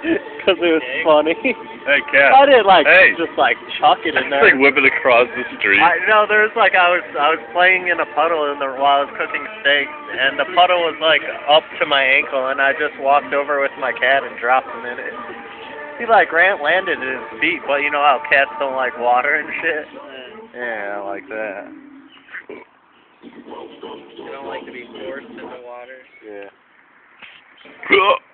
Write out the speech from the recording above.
Because it was funny. Hey, cat. I didn't Hey. just chuck it in It's there. like whipping across the street. No, there was I was playing in a puddle while I was cooking steaks, and the puddle was up to my ankle, and I just walked over with my cat and dropped him in it. He landed at his feet, but you know how cats don't like water and shit? Yeah, like that. You don't like to be forced into water? Yeah.